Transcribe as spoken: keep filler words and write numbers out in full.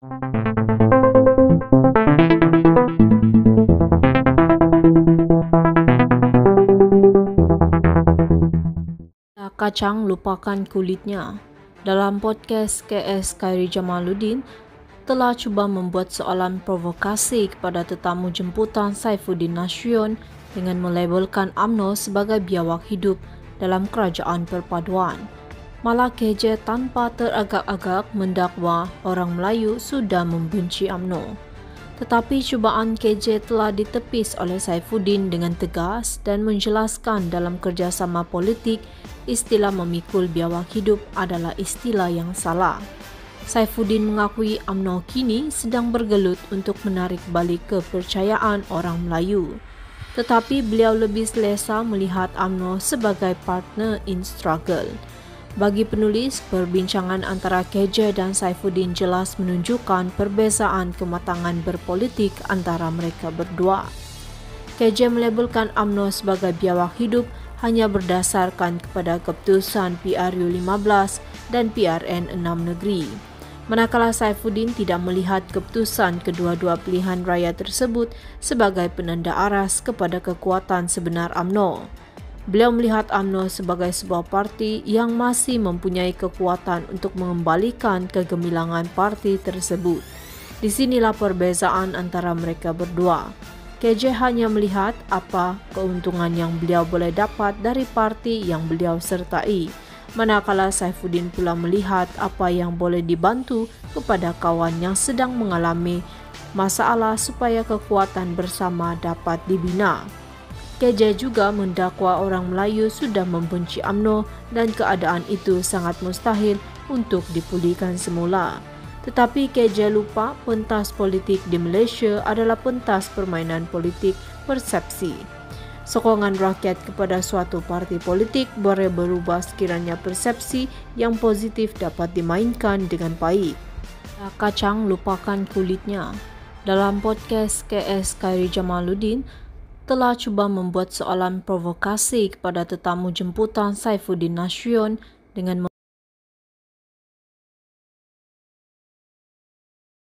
Kacang lupakan kulitnya. Dalam podcast K S Khairi Jamaluddin telah cuba membuat soalan provokasi kepada tetamu jemputan Saifuddin Nasution dengan melabelkan U M N O sebagai biawak hidup dalam kerajaan perpaduan. Malah K J tanpa teragak-agak mendakwa orang Melayu sudah membenci U M N O. Tetapi cubaan K J telah ditepis oleh Saifuddin dengan tegas dan menjelaskan dalam kerjasama politik istilah memikul biawak hidup adalah istilah yang salah. Saifuddin mengakui U M N O kini sedang bergelut untuk menarik balik kepercayaan orang Melayu. Tetapi beliau lebih selesa melihat U M N O sebagai partner in struggle. Bagi penulis, perbincangan antara K J dan Saifuddin jelas menunjukkan perbezaan kematangan berpolitik antara mereka berdua. K J melabelkan U M N O sebagai biawak hidup hanya berdasarkan kepada keputusan P R U lima belas dan P R N enam negeri. Manakala Saifuddin tidak melihat keputusan kedua-dua pilihan raya tersebut sebagai penanda aras kepada kekuatan sebenar U M N O. Beliau melihat U M N O sebagai sebuah parti yang masih mempunyai kekuatan untuk mengembalikan kegemilangan parti tersebut. Di sinilah perbezaan antara mereka berdua. K J hanya melihat apa keuntungan yang beliau boleh dapat dari parti yang beliau sertai, manakala Saifuddin pula melihat apa yang boleh dibantu kepada kawan yang sedang mengalami masalah supaya kekuatan bersama dapat dibina. K J juga mendakwa orang Melayu sudah membenci U M N O dan keadaan itu sangat mustahil untuk dipulihkan semula. Tetapi K J lupa pentas politik di Malaysia adalah pentas permainan politik persepsi. Sokongan rakyat kepada suatu parti politik boleh berubah sekiranya persepsi yang positif dapat dimainkan dengan baik. Kacang lupakan kulitnya. Dalam podcast K S Khairi Jamaluddin telah cuba membuat soalan provokasi kepada tetamu jemputan Saifuddin Nasution dengan